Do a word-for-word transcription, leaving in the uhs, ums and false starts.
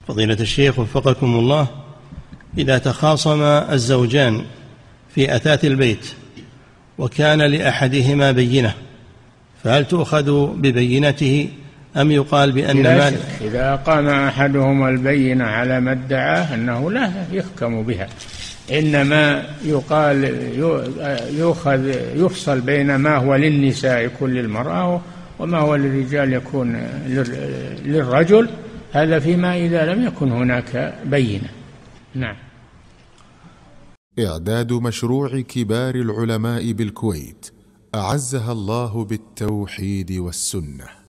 فضيلة الشيخ وفقكم الله، إذا تخاصم الزوجان في أثاث البيت وكان لأحدهما بينة، فهل تؤخذ ببينته أم يقال بأن مال؟ إذا قام أحدهما البينة على ما ادعاه أنه لا يحكم بها، إنما يقال يؤخذ يفصل بين ما هو للنساء يكون للمرأة وما هو للرجال يكون للرجل، هذا فيما إذا لم يكن هناك بينة. نعم. إعداد مشروع كبار العلماء بالكويت أعزها الله بالتوحيد والسنة.